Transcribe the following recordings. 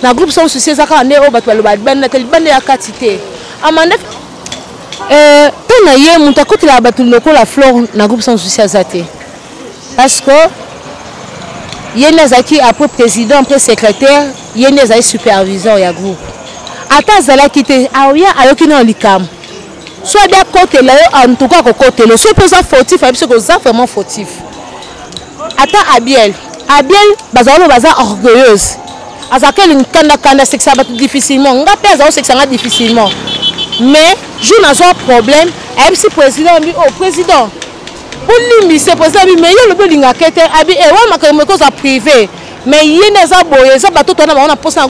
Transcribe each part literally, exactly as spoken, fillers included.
na groupe sans souci ça quand on va le bande tel bande ya quantité amanda euh tena ye muta côté la batu loko la flore na groupe sans souci azate parce que yene zaki après président après secrétaire yene zaki superviseur ya groupe ata zala kité aoya ayoki na likam soit bien côté là en tout cas côté le soit pas fautif parce que ça vraiment fautif ata Abiel Abiel bazalo baza orgueilleuse azaka une kanda kanda c'est que ça va difficilement nga pesa c'est que ça va difficilement mais je n'ai pas problème M C président mi au président pour lui c'est président mais il le belinga kete abi e wa makamo ko za privé mais yene za boye za bato tona on a posé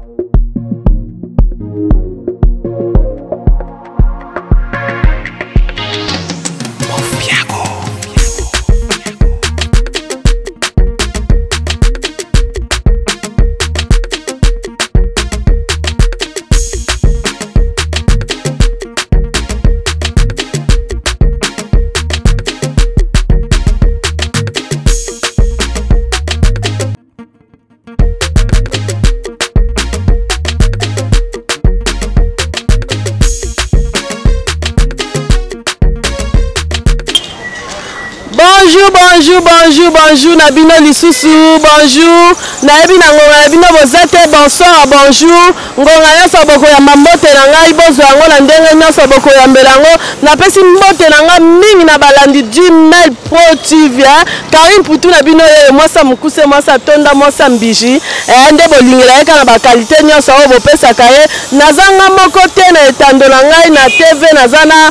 Bonjour, bonjour, bonjour, bonjour, Nabino Lisusu, bonjour, Nabina Nabino Bozate, bonsoir, bonjour, Ngongaya Saboko ya Mambote Nanga, Ibozo Ango, Nandenge Saboko ya Mbelango, Napesi Mbote Nanga, Ming na balandi Gmail Pro T V, Karim Poutou Nabino, moi ça Mukuse, moi ça Tonda, moi ça Mbiji, et Ande Bolingela, Eka na qualité Nyosa Obo Pesa Kaye, Nazanga Mokote, na Etando Nanga, na T V, Nazana.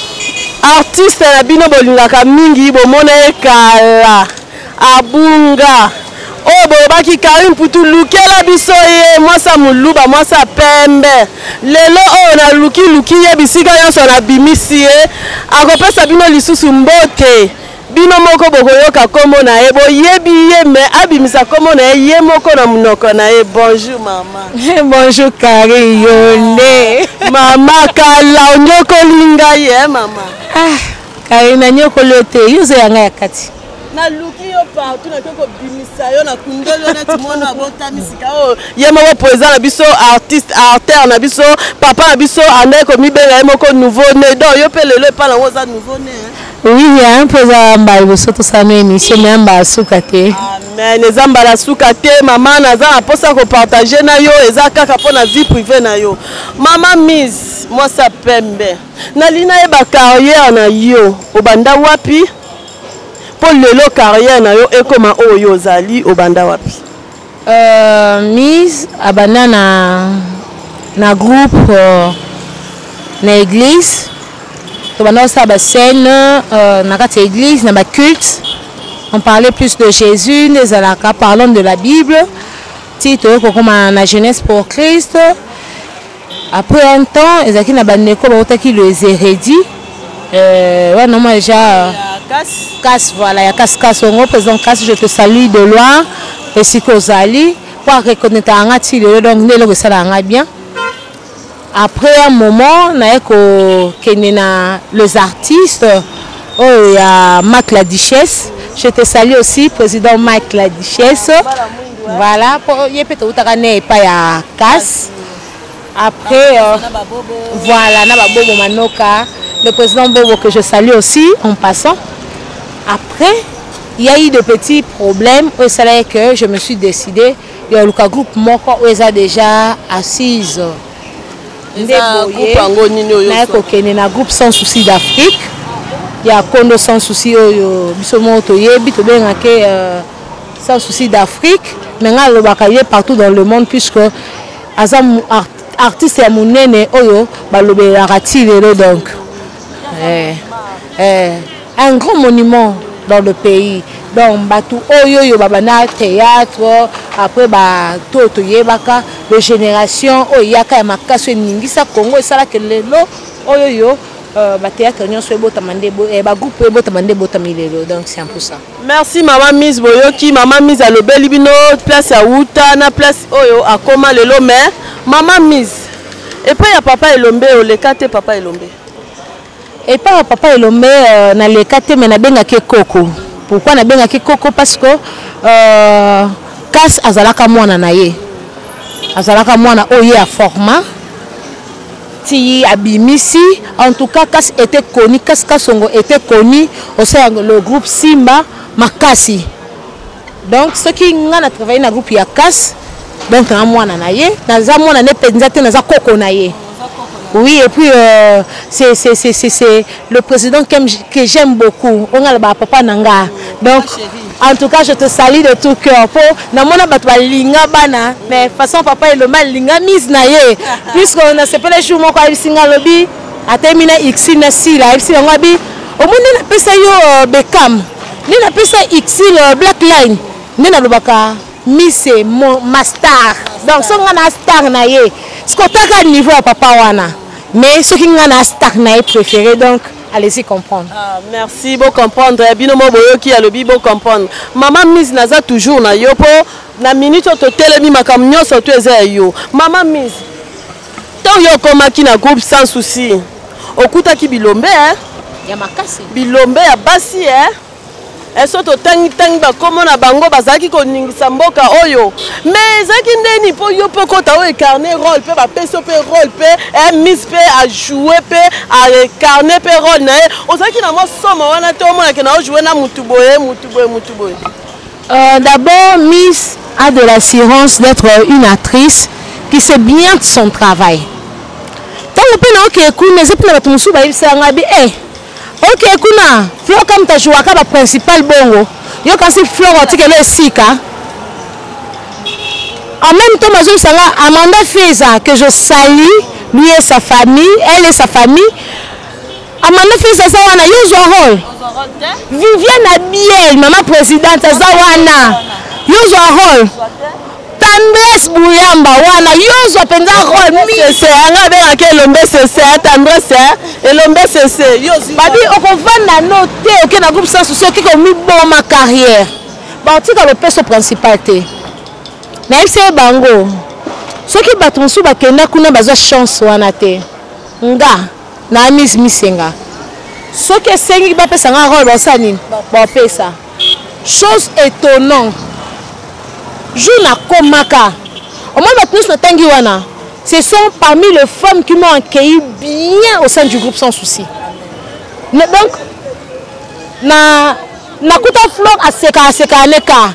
Artiste na bino bolingaka mingi bomona ekala abunga o bobaki Karim Poutou lukela biso ye mwasa muluba mwasa pembe lelo o na luki luki ye bisika nyonso na bimisi ye akopesa bino lisusu mbote bino moko bokoyoka kombo na ye boyebi ye me abimisa kombo na ye ye moko na munoko na ye. Bonjour mama. Bonjour Kari yole mama kala onyoko linga ye mama. Ah, Kari na nyoko lote yuzo yanga ya kati na luki yo partout na toko bimisa yo na kundelo na timono abota misika o ye moko président na biso artiste artère na biso papa na biso andeko mibenga ye moko nouveau né donc yo pe lelo pa na woza nouveau né hein. Oui, il y a un peu de choses qui sont émission, mais on soukate. Amen. Les ambala soukate, maman naza a posa ko partager na yo, eza kaka po na vie privée na yo. Maman Miss, moi ça pembe. Na lina e ba carrière na yo, obanda wapi? Po lelo carrière na yo ekoma oyo zali obanda wapi? Euh Miss abana na na groupe euh, na église. Pendant ça, la scène, euh, dans l'église, dans le culte, on parlait plus de Jésus, des alaka, parlons de la Bible, titre comme la jeunesse pour Christ. Après un temps, ils ont dit que les hérédits, ouais, non, moi déjà, casse, voilà, il y a casse, casse, on représente casse, je te salue de loin, et si que vous allez, pour reconnaître un gâteau, donc, nous le savons bien. Après un moment, les artistes, oh, il y a Mac la Duchesse. Je te salue aussi, président Mac la Duchesse. Voilà, il y a peut-être pas ya casse. Après, euh, voilà, Nababobo Manoka, le président Bobo que je salue aussi en passant. Après, il y a eu de petits problèmes. C'est que je me suis décidé, il y a le groupe Moko où ils sont déjà assises. Un groupe sans souci d'Afrique. Il y a Kondo sans souci sans souci d'Afrique. Maintenant, le bakaye partout dans le monde puisque Azam artiste et monene oyo balobe donc un grand monument dans le pays. Donc, batou oyo yo babana théâtre après ba toto yebaka de génération oyaka makaso ningisa Congo sala que lelo oyo yo ba théâtre nyonso ebotamande ba groupe ebotamande botamilelo donc c'est un peu ça. Merci maman Miss Boyoki, maman Miss alobeli bino place ya Uta na place oyo akoma lelo mais maman Miss et puis ya papa Elombe olekate papa Elombe. Et pas papa Elombe na lekate mais na benga ke koko. Pourquoi na benga ki koko parce que euh casse azalaka mwana na ye. azalaka mwana oye à format ti abimisi. En tout cas, Kas était connu, Kas Kasongo était connu au sein du groupe Simba Makasi. Donc ceux qui ont travaillé dans le groupe Yakas, donc un mois nanaye, naza mois nané penzate naza koko naye. Oui, et puis euh, c'est c'est c'est c'est le président que j'aime beaucoup. On a le papa nanga. Donc en tout cas, je te salue de tout cœur. Pour namona batwa linga bana, mais façon papa et le mal linga mise naye. Puisqu'on a ce peu les jours mon quoi singa lobby a terminé X na si la X ngabi. Au moins na pesa yo Beckham. Ni na pesa X Black Line. Ni na lobaka Miss mon master. Donc so ngana star naye. Ce qu'on t'a niveau à papa wana. Mais ce qui ngana star naye préféré donc allez-y comprendre. Ah, merci, bon comprendre. Binomo boyo qui a le bi bon comprendre. Maman Miss naza toujours na yo po na minute to telemi makam nyoso to eza yo. Maman Miss. Tant yo koma ki na groupe sans souci. Okuta ki bilombe hein. Ya makasi. Bilombe ya basi hein. Eso to tangi tangi ba komo na bango bazaki ko ningisa mboka oyo. Mais zaki ndeni po yo po ko ta o incarner rôle pe ba peso pe rôle pe un Miss pe a jouer pe a incarner pe rôle na e. Ozaki na mo soma wana to mo na ke na o jouer na mutuboye mutuboye mutuboye. Euh d'abord Miss a de l'assurance d'être une actrice qui sait bien son travail. Tant que na OK ku mais c'est pour la tumusu ba ibisa ngabi eh. OK kuna Fleur comme ta jouaka ba principal bongo. Yo kasi Fleur otikelo esika. En même temps mazo sanga Amanda Feza que je salue lui et sa famille, elle et sa famille. Amanda Feza ça wana yo zo rôle. Viviane Abiel maman présidente ça wana. Yo zo rôle. Tendresse Bouyamba wana yozo penza rôle c'est anga be ake lombe c'est tendresse et lombe c'est yozo babi okovanda noté OK na groupe sans souci qui ko mi bon ma carrière ba tika le peso principal té na ise bango ceux qui battent sou ba kenda kuna baza chance wana té nga na Miss Misenga ceux qui sengi ba pesa nga rôle ba sanini ba pesa chose étonnante. Je n'ai komaka. Au moins, ce sont parmi les femmes qui m'ont accueilli bien au sein du groupe sans souci. Donc, na nakuta Fleur à seka à seka neka.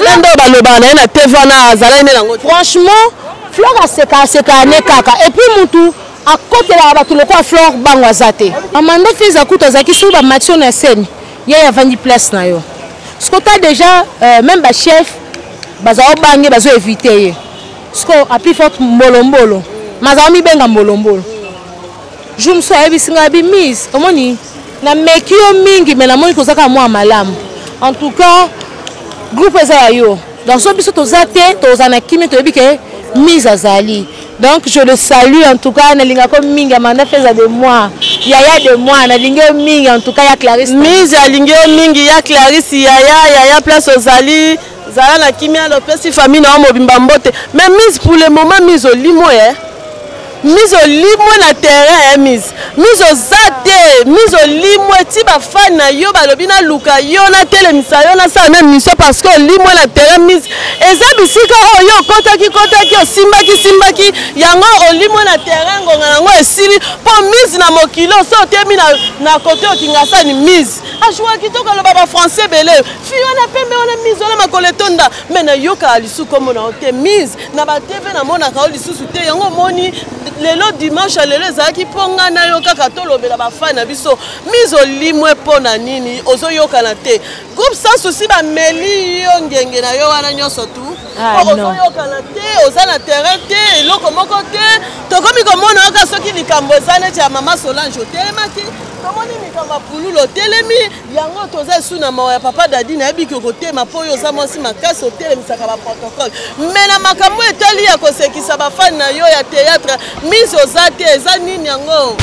Franchement, Fleur à seka à seka neka. Et puis Moutou à côté là ba tout le quoi Fleur bangwazate. Amanda Feza kuta zaki sou ba match na scène. Il y a vingt places na yo. Ce que tu as déjà même ba chef baza obange bazo éviter sko api forte mbolombolo maza mi benga mbolombolo je me suis abisinga bi Miss omoni na mekio mingi mais na moni kozaka moi malamu en tout cas groupe eza yo dans ce biso tozate tozana kimi toyebi ke Miss azali donc je le salue en tout cas na linga ko mingi Amanda Feza de moi yaya de moi na linga mingi en tout cas ya Clarisse Miss ya linga mingi ya Clarisse yaya yaya place ozali Zala la kimia le petit famille na mobimba mbote mais Miss pour le moment Miss au limo hein Miss au limo na terrain hein Miss Miss au zate Miss au limo ti ba fan na yo ba lobina luka yo na tele misayo na sa même mission parce que limo na terrain Miss eza bisika o yo kota ki kota ki simba ki simba ki yango au limo na terrain ngonga nango esili po Miss na mokilo so temi na na côté o kingasa ni Miss ajwa kitoko le baba français belé fi on a pembe on a Miss on a makoletonda mais na yoka alisu comme na hote Miss na ba T V na mona ka lisusu te yango moni lelo dimanche lelo ezaki ponga na yo kaka tolobela bafani na biso Miss olimwe pona nini ozoyoka na te groupe sans souci ba meli yo ngenge na yo wana nyoso tu ozoyoka na te oza na terrain te eloko moko te tokomi komona oka soki likambo eza neti ya mama Solange otelemaki tomoni mikambo pululo telemi yango toza esu na mawa ya papa dadi nayebi ke kotema mpo oyo oza mwasi makasi otelemisaka baprotocole me na makambo etali ya kosekisa bafani na yo ya théâtre Miss oza te eza nini yango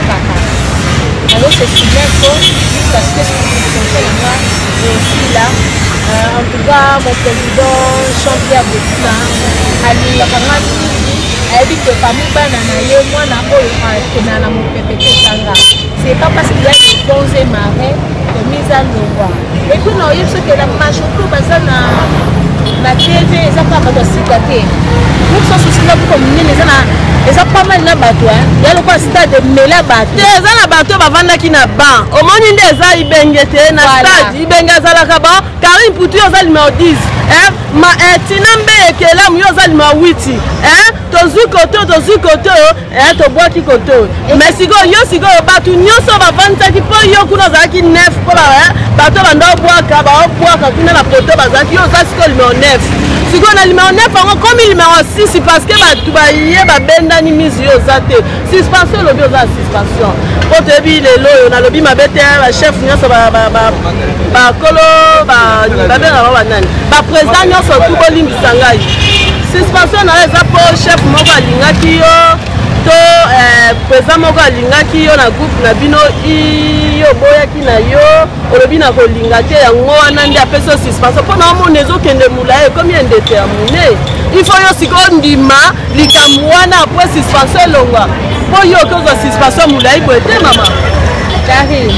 en tout cas mon président Jean-Pierre Bokuna alingaka nga mingi ayebi ke parmi bana na ye mwana oyo akenda na mopepe totanga c'est pas parce qu'il y a des bons et marais que mise à l'eau et puis na oyebi soki na majorité baza na na T V eza kaka bato sika te groupe sans souci na buko munene eza na eza pas mal na bato hein ya lokwa stade mela bato eza na bato bavandaki na ban omoni nde eza ibenge te na stade ibenge azalaka ba Karim Putu oza numéro dix hein ma tina mbe ekelamu yo oza numéro huit hein tozwi koto tozwi koto hein tobwaki koto mais sikoyo yo sikoyo bato nyonso bavandisaki mpo yo kuna ozalaki neuf mpo bato banda obwaka baobwaka kuna na koto bazalaki yo oza sikoyo numéro neuf sikoyo na numéro neuf yango komi numéro six parce que bato baye babendani mizi yo oza te suspension olobi oza na suspension mpo toyebi lelo oyo nalobi mabe te bachef nyonso bakolo babengaka ba banani baprésident nyonso tu bolimbisa ngai suspension na yo eza mpo chef moko alingaki yo to président moko alingaki yo na groupe na bino yo boyaki na yo olobi na kolinga te yango wana nde apesi yo suspension mpo na omona ezokende molayi ekomi indetermine il faut yo sikoyo ndima likambo wana apres suspension elongwa mpo yo okozwa suspension molayi boye te mama Karim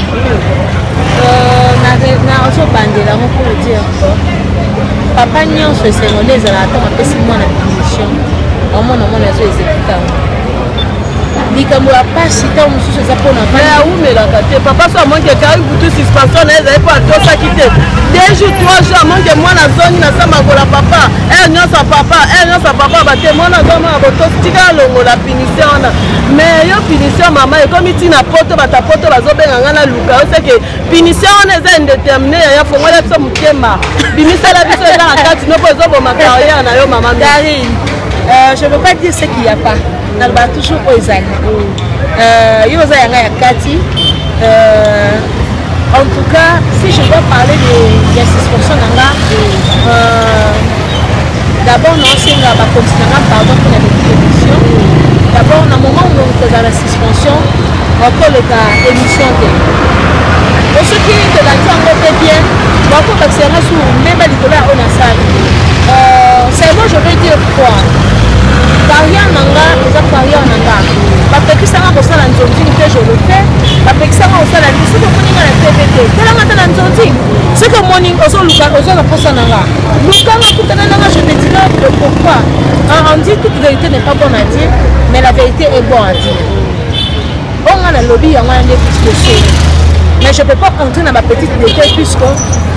ozobandela ngo pour dire papa nyonso esengoli ezala ata apesi mwana punition omona omona ezo ezekuta likambo ya pasi ntango mosusu eza mpona aumelaka te papa so amonke Karim Putu suspension na ezali mpo atosaki te deux jours trois jours amonke mwana zongi na sa makola papa ere nyonso papa ere nyonso papa bate mwana zomona botosi tika alongola punition wana mais yo punition mama ekomi ntina poto bata poto bazobenga nga na luka yo seke punition wana eza indetermine yaya fongola biso motema bimisala biso eza na kati no mpo ezoboma carrière na yo mama Karine je veux pas dire ce qu'il y a pas naloba toujours oyo ezali yo oza yanga ya kati en tout cas si je dois parler de ya suspension na nga d'abord naosenga bakontina nga pardon mpona leki émission d'abord na moment où tozala na suspension okoleka émission te po soki tolandi yango te bien bakobakisanga sur meme likolo ya oyo nasali seulement je veux dire quoi carrière nanga eza carrière nanga bapekisanga kosala nzonzing te je le fais bapekisanga kosala ndi soki omoninga na tv te telanga te na nzonzing soki omoni ozoluka oza na posa nanga lukanga kutana nanga je te dirai le pourquoi on dit toute vérité n'est pas bonne à dire mais la vérité est bonne à dire onga na lobi yango ya nde plus de choses mais je peux pas entrer dans ma petite détail puisque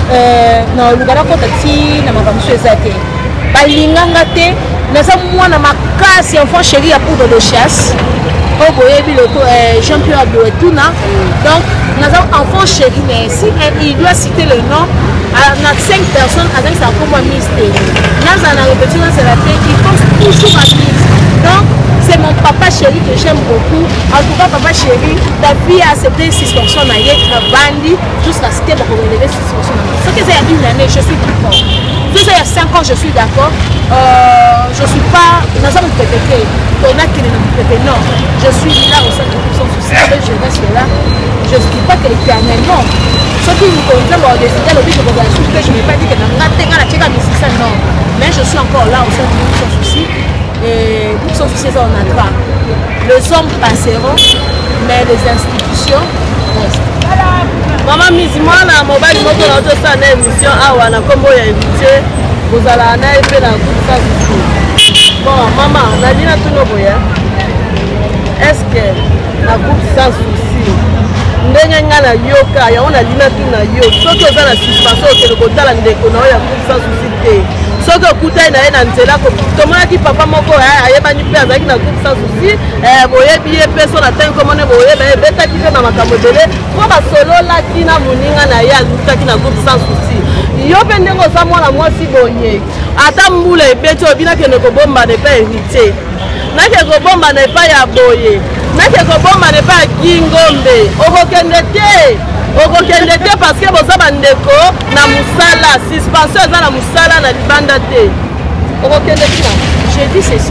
na olukana kota ti na makambo so eza te balinganga te naza mwana makasi enfant chéri ya poudre de chasse oyo boyebi loko Jean-Pierre Abouetouna donc naza enfant chéri mais si il doit citer le nom na cinq personnes azalisa komwa mise te naza na répétition nasela te il pense toujours à mise donc c'est mon papa chéri que j'aime beaucoup en tout cas papa chéri ta fille a accepté suspension na ye na bandi jusqu'à ce que bakorelever suspension na nga soki eza ya une année je suis d'accord soki eza ya cinq ans je suis d'accord euh, je suis pas naza mopepe te tonakende na mopepe non je suis là au centre de son souci je reste là je ne dis pas que éternellement soki nzambe odeside alobi je kozala susu te je n'ai pas dit que na nga te nga na tieka misisa non mais je suis encore là au centre de son souci et pour son souci on a droit les hommes passeront mais les institutions restent. Maman Miss mwana mobali moko na otosala na émission awa na kombo ya invité kozala na ye mpe na kufa kufu bon mama nalina tuno boya est ce que na groupe sans souci ndenge nga na yoka yango nalina tuna yo soki oza na suspension okende kotala ndeko na oyo ya groupe sans souci te soki okutai na ye na nzela tomonaki papa moko ayebani mpe azalaki na groupe sans souci boyebi ye mpe so na ntango komone boyeba ebetaki mpe na makambo ebele mpo basololaki na moninga na ye azutaki na groupe sans souci yo mpe ndenge oza mwana mwasi boye ata mbula ebeti obi nakende kobombana epai héritier nakende kobombana epai ya boye nakende kobombana epai ya kingombe okokende te okokende te parce que boza bandeko na mosala suspension eza na mosala na libanda te okokende tina je dis ceci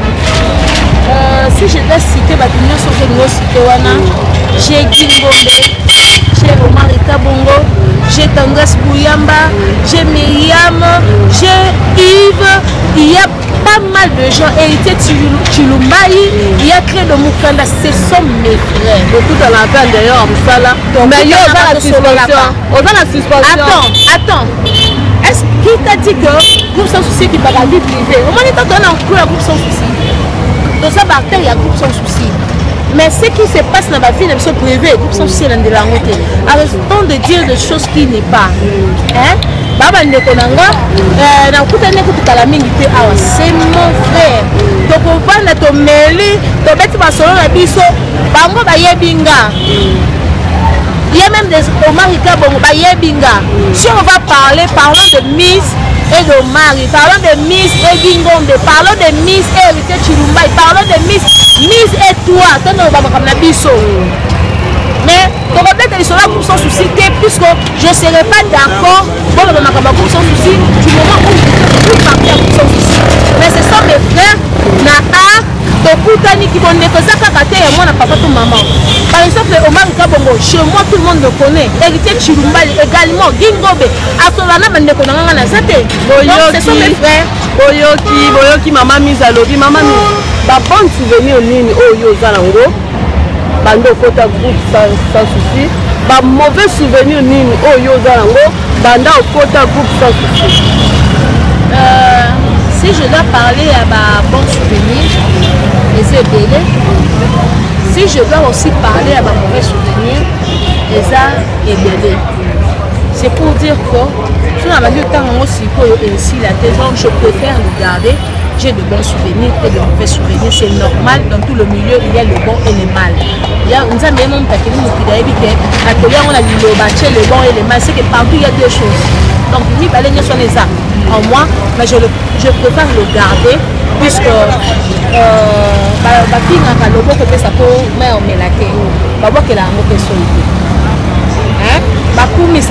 euh, si je dois citer bato nyonso ozolingo cite wana j'ai Kingombe j'ai Omarika Bongo j'ai Tendresse Bouyamba j'ai Myriam j'ai Yves il y a pas mal de gens héritiers Chilumbaï il y a Cré de Mukanda ce sont mes frères de tout à la peine d'ailleurs Moussala mais yo oza na suspension oza na suspension attends attends est-ce qui t'a dit que groupe sans souci qui parle vie privée au moins il t'a donné un coup à groupe sans souci dans ça bactérie, il y a groupe sans souci. Mais ce qui se passe dans ma vie, ils sont privés, groupe sans souci, dans de la route. Arrêtons de dire des choses qui n'est pas. Hein? Baba Nekonanga, na kutane kutukala mingi te awa, c'est mon frère. Donc on va na to meli, to beti basolo na biso, bango ba yebinga. Il y a même des Omarika bon ba yebinga. Si on va parler, parlons de Miss et de Mari, parlons de Miss et Gingombe, parlons de Miss et Héritier Chilumba, parlons de Miss, Miss et toi, tant on va comme na biso. Mais on va mettre les soldats pour sans souci, puisque je ne serai pas d'accord pour le moment pour sans souci du moment où je peux partir pour sans souci. Mais ce sont mes frères, na a, Tokutani qui vont négocier à et moi, na papa tout maman. Par exemple, Omar Kabongo, chez moi tout le monde le connaît. Héritier Chilumbali également, Gingobe, Asolana Mandekonanga Nazate. Donc ce sont mes frères. Boyoki, Boyoki, maman mise à l'obi, maman mise. Bah, bon souvenir, Nini, Oyo Zalango. Bando kota groupe sans, sans souci. Bah mauvais souvenir nini Oyo Zalango. Banda kota groupe sans souci. Euh, si je dois parler à ma bon souvenir, les ébélés. Si je dois aussi parler à ma mauvais souvenir, les ébélés. C'est pour dire que si on a vu tant aussi pour ainsi la tête, je préfère le garder. J'ai de bons souvenirs et de mauvais souvenirs, c'est normal, dans tout le milieu il y a le bon et le mal. Il y a un même monde qui nous dit on a dit le bon et le mal, c'est que partout il y a deux choses. Donc il y a des choses en moi, mais je, le, je préfère le garder puisque ma fille n'a pas le bon côté ça peut mais on met la tête. Bah moi qu'elle a un mauvais souvenir. Hein? Mais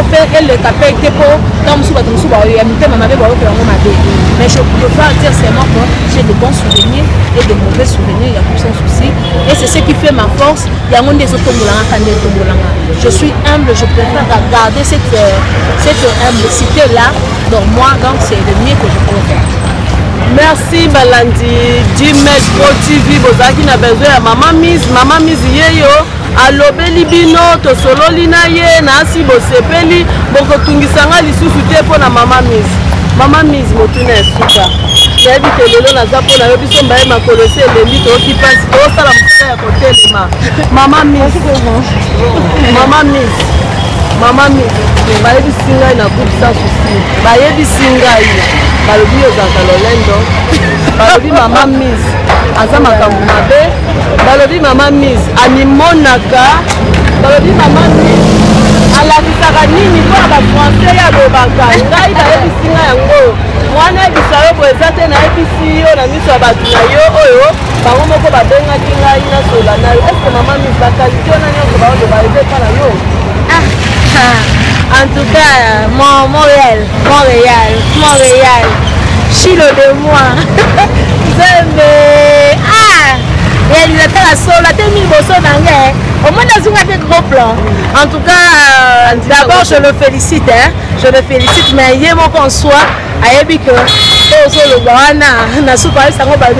je peux pas dire seulement que j'ai de bons souvenirs et de mauvais souvenirs, il y a tout sans souci. Et c'est ce qui fait ma force. Je suis humble, je préfère garder cette, cette humblicité-là dans moi, donc c'est le mieux que je peux faire. Merci Balandi, Dimet Pro T V, Bozaki na besoin ya Maman Miss, Maman Miss yeyo, alobeli bino, tosololi na ye, na asi bosepeli, boko tungisanga lisusu te po na Maman Miss. Maman Miss motuna esuka. Yebi te lelo naza po na yo biso mbaye makolose elembi toki pasi, tosala mosala ya kotelema. Maman Miss. Maman Miss. Maman Miss. Bayebi singai na groupe sans souci. Bayebi singai. Balobi ozaka lolendo. Balobi Maman Miss. Aza makambo mabe. Balobi Maman Miss. Animonaka. Balobi Maman Miss. Alakisaka nini po ba français ya lobaka. Ngai bayebi singa yango. Mwana ebisa yo boeza te na ebisi yo na miso ya bato na yo oyo. Bango moko babengaki ngai na sola na yo. Est-ce que Maman Miss bakalite yo na nyonso baozoba eza epa na yo? En tout cas, mon Montréal, Montréal, Montréal, Chilo de moi. Zembe, ah, réalisateur à sol, la telle mille bossons d'anglais. Au moins dans un gros plan. En tout cas, euh, d'abord je le félicite, hein, je le félicite, mais il y a mon qu'on soit, à Ebi que, le Ghana, n'a pas ça va pas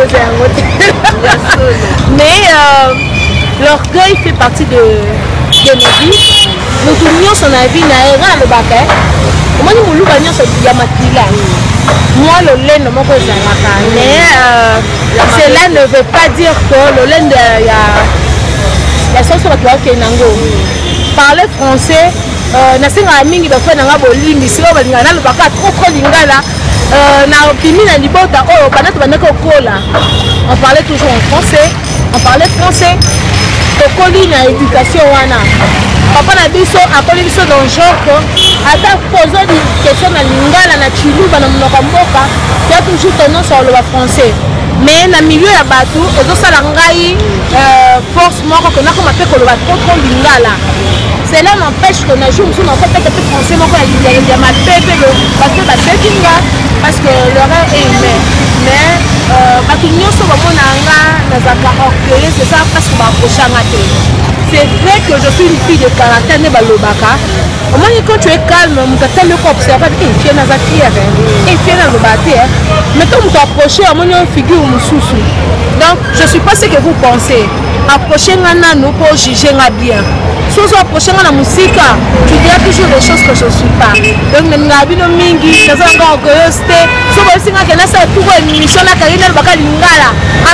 mais euh, l'orgueil fait partie de, de nos vies. Nous tournions son avis, n'a le bac. Moi, nous nous bagnons sur Yamatila. Moi, le lait ne m'a pas dit. Mais euh, cela ne veut pas dire que le lait de la sauce sur la cloque est nango. Parler français, na singa mingi ba fana ngabo limbi sio ba ngana le bac trop trop lingala. Na opimi na libota oh bana to bana ko kola. On parlait toujours en français, on parlait français. Tokoli na éducation wana. Papa na biso akoli biso dans genre que ata poser des questions na lingala na chiluba na mnoka mboka, tu as toujours tendance à le français. Mais na milieu ya batu ezo sala ngai euh force moko que na ko mape ko le trop trop lingala. Cela n'empêche que na jour on fait peut-être français moko ya ya ma pepe le parce que ba tekinga parce que l'erreur est humaine. Mais euh batu nyonso ba mona nga na za orgueilleux c'est ça parce que ba prochanga te. C'est vrai que je suis une fille de caractère ne balobaka. Au moins quand tu es calme, mon caractère me observe et tu es dans la fière et tu es dans le bâtiment. Mais quand vous t'approchez, au moins une figure ou sous. Donc je suis pas ce que vous pensez. Approchez nous nous pour juger bien. Si vous approchez la musique, tu diras toujours des choses que je ne suis pas. Donc nous avons mingi, nous avons encore curiosité. Si vous avez une émission la carrière baka lingala,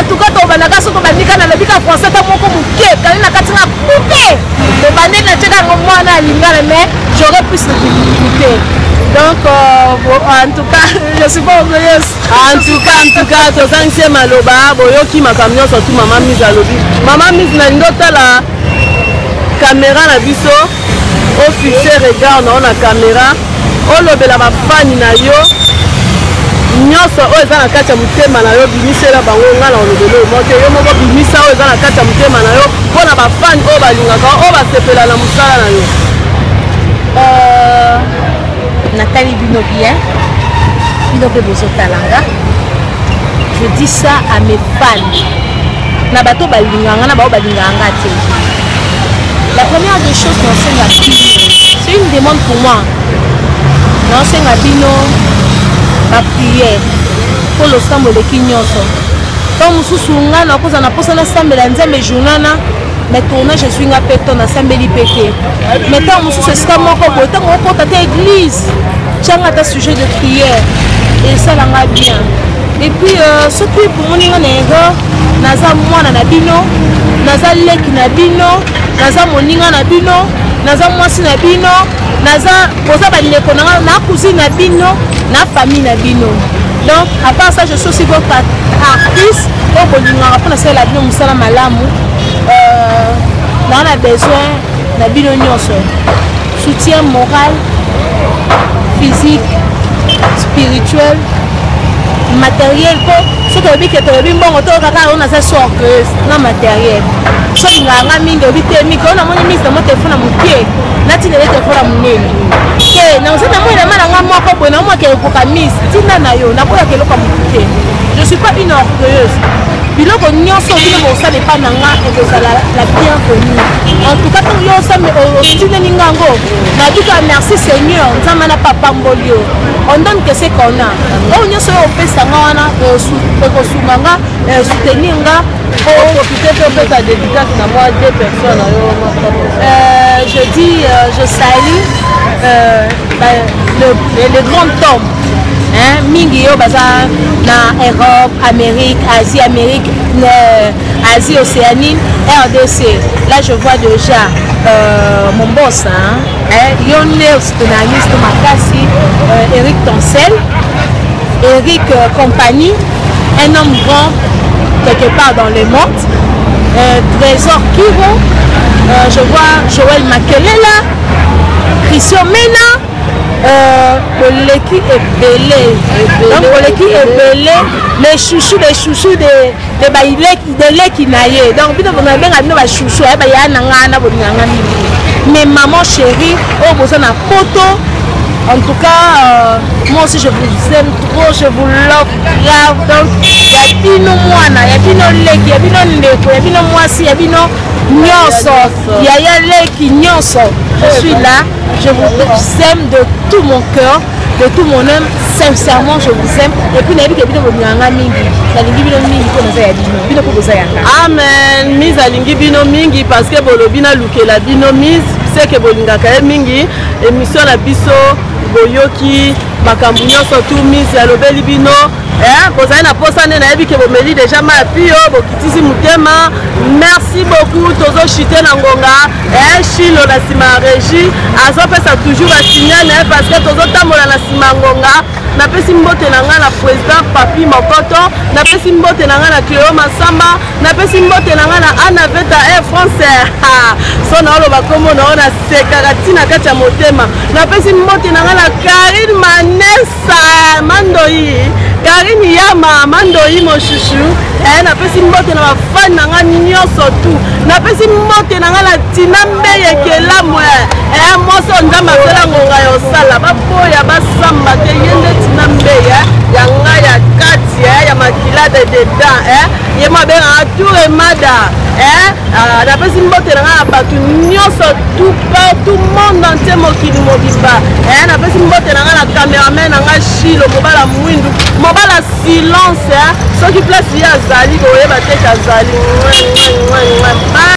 en tout cas tobandaka soki obandika na lobika français ta moko moke kali na kati na coupe tobandeli na tieka yango mwana alingana mais j'aurais plus de difficulté donc euh, bon, en tout cas je suis pas orgueilleuse en tout cas en tout cas tozangisi maloba boyoki makambo nyonso tu mama mise alobi mama mise na lindo tala caméra na biso ofixe regard na na caméra olobela bafani na yo nyonso oyo eza na kati ya motema na yo bimisela bango nga na olobelo moke yo moko bimisa oyo eza na kati ya motema na yo mpona bafani oyo balingaka oyo basepela na mosala na yo natali bino bien bino mpe bozotalanga je dis ça à mes fans na bato balinganga na bao balinganga te la première des choses nasenga bino c'est une demande pour moi nasenga bino bapriere mpo losambo eleki nyonso ntango mosusu nga nakoza na mposa nasambela nzambe journana mais tournage ezwi nga mpe to nasambeli mpe te mais ntango mosusu esika moko boye ntango okota te église tianga ata sujet de prière esalanga bien et puis soki pomoni nga na erreur naza mwana na bino naza leki na bino naza moninga na bino naza mwasi na bino naza boza bandeko nanga na cousine na bino na famille na bino donc à part ça je suis aussi votre artiste oyo bolingaka mpona salela bino mosala malamu nanga na besoin na bino nyonso soutien moral physique spirituel matériel po soki oyebi ke toyebi mbongo to kaka oyo naza so orgueuse na matériel so linganga mingi oyebi te mingi oyo namoni mingi namo telefone na mokie natinele telefone na monene ke naoza namoni nama nanga moko boye naomwaka ekoka mis ntina na yo nakoyaka eloko motu te je suis pas une orgueilleuse biloko nyonso bino bosala epa na nga ekozala la bienvenue en tout cas ntango yo osami otineli ngango nabika merci seigneur nzambe na papamboli yo on donne que ce qu'on a oyo nyonso oyo opesanga wana ekosunga nga soutenir nga profite mpe opesa dédicace na moi deux personnes je dis je salue euh, bah, le, le, le grand homme hein, mingi yo baza na Europe, Amérique, Asie, Amérique, euh, Asie, Océanie, R D C. Là je vois déjà euh, mon boss, hein, hein, Yonne Ostonaliste Makasi, euh, Eric Toncel, Eric euh, Compagnie, un homme grand quelque part dans le monde, euh, Trésor Kiro, euh, je vois Joël Makelela, Christian Mena. l'équipe est belé donc l'équipe est belé les chouchous les chouchous de de bailek de leki naie donc bino bana benga bino ba chouchou ya ba ya nanga na bonanga mingi mais maman chérie oh boza na photo en tout cas euh, moi aussi je vous aime trop je vous love grave donc ya bino mwana ya bino leki ya bino ndeko ya bino mwasi ya bino nyonso ya ya leki nyonso je suis là je vous aime de tout mon cœur de tout mon âme sincèrement je vous aime et puis nayebi ke bino bonganga mingi nalingi bino mingi po naza ya bino bino po boza yanga amen mise alingi bino mingi parce que bolobi na lukela bino mise c'est que bolingaka ye mingi émission na biso boyoki makambo nyonso tu mise alobeli bino eh bozali na posa nde nayebi ke bomeli déjà ma pio bokitisi motema merci beaucoup tozo chute na ngonga eh chilo na nsima ya régie azopesa toujours basignal na ye parce que tozotambola na nsima ya ngonga napesi mbote na nga na président Papi Mokoto napesi mbote na nga na Cléo Masamba napesi mbote na nga na Anna Veta Air France so naoloba kombo na ona sekaka ntina kati ya motema napesi mbote na nga na Karine Manesa Mandoi Karine Yama Mandoi moshushu eh napesi mbote na bafani na nga nyonso tu napesi mbote na nga na Tina Mbeyekela mwe eh moso nzamba sala ngonga yosala bapoya basamba te yende Tina Mbeya ya nga ya kati eh ya makila de dedans eh ye mabenga tour emada eh napesi mbote na nga na bato nyonso tout partout monde entier mokili mobimba eh napesi mbote na nga na cameraman na nga Chilo mobala mwindu mobala silence eh soki place ya azali boyeba te kazali